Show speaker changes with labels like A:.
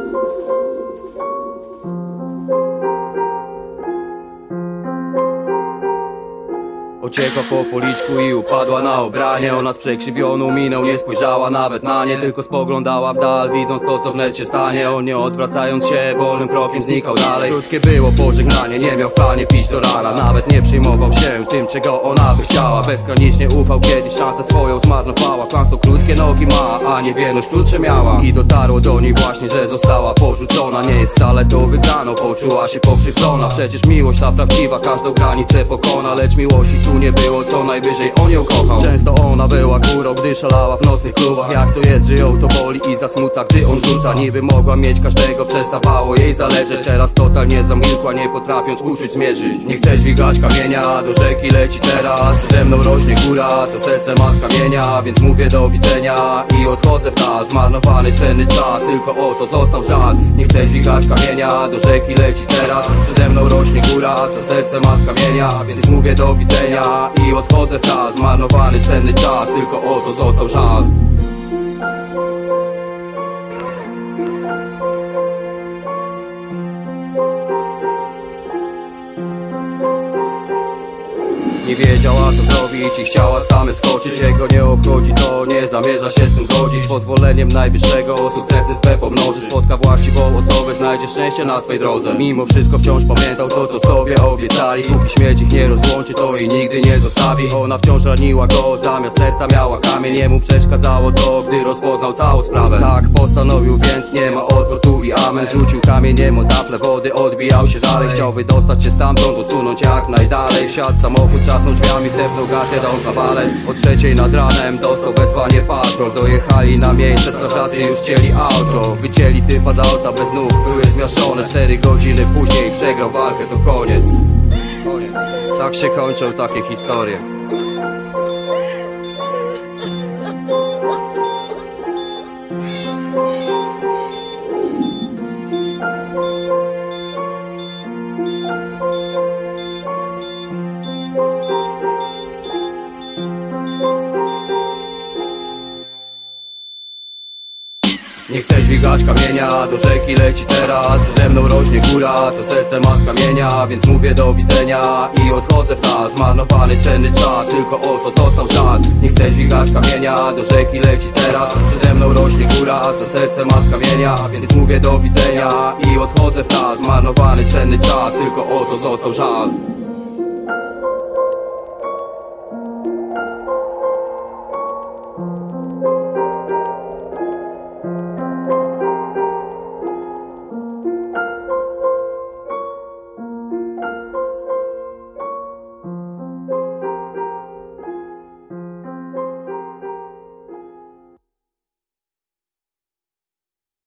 A: Uciekła po policzku i upadła na obranie. Ona z przekrzywioną miną nie spojrzała nawet na nie, tylko spoglądała w dal, widząc to, co wnet się stanie. On nie odwracając się, wolnym krokiem znikał dalej. Krótkie było pożegnanie, nie miał w planie pić do rana. Nawet nie przejmował się tym, czego ona by chciała. Bezgranicznie ufał, kiedyś szansę swoją zmarnowała. Kłamstwo krótkie nogi ma, a niewierność klucze miała. I dotarło do niej właśnie, że została porzucona. Nie jest wcale to wygraną, poczuła się pokrzywdzona. Przecież miłość ta prawdziwa każdą granicę pokona. Lecz miłości tu nie było, co najwyżej on ją kochał. Często ona była górą, gdy szalała w nocnych klubach. Jak to jest, że ją to boli i zasmuca, gdy on rzuca. Niby mogła mieć każdego, przestawało jej zależeć. Teraz totalnie zamilkła, nie potrafiąc uczuć zmierzyć. Nie chce dźwigać kamienia, do rzeki leci teraz. Przede mną rośnie góra, co serce ma z kamienia. Więc mówię do widzenia i odchodzę w dal. Zmarnowany cenny czas, tylko o to został żal. Nie chcę dźwigać kamienia, do rzeki leci teraz. Przede mną rośnie góra, co serce ma z kamienia. Więc mówię do widzenia i odchodzę w dal. Zmarnowany cenny czas, tylko o to został żal. Nie wiedziała co zrobić i chciała z tamy skoczyć. Jego nie obchodzi to, nie zamierza się z tym godzić. Z pozwoleniem najwyższego sukcesy swe pomnoży. Spotka właściwą osobę, znajdzie szczęście na swej drodze. Mimo wszystko wciąż pamiętał to, co sobie obiecali. Póki śmierć ich nie rozłączy, to jej nigdy nie zostawi. Ona wciąż raniła go, zamiast serca miała kamień. Jemu przeszkadzało to, gdy rozpoznał całą sprawę. Tak postanowił, więc nie ma odwrotu i amen. Rzucił kamieniem o taflę wody, odbijał się dalej. Chciał wydostać się stamtąd, odsunąć jak najdalej. Wsiadł samochód, trzasnął drzwiami, wdepnął gaz, jadąc na balet. O 3:00 nad ranem dostał wezwanie patrol. Dojechali na miejsce, strażacy już cięli auto. Wycięli typa z auta bez nóg, były zmiażdżone. 4 godziny później przegrał walkę, to koniec. Tak się kończą takie historie. Nie chcę dźwigać kamienia, do rzeki leci teraz. Przede mną rośnie góra, co serce ma z kamienia. Więc mówię do widzenia i odchodzę w dal. Zmarnowany cenny czas, tylko o to został żal. Nie chcę dźwigać kamienia, do rzeki leci teraz. Przede mną rośnie góra, co serce ma z kamienia. Więc mówię do widzenia i odchodzę w dal. Zmarnowany cenny czas, tylko o to został żal.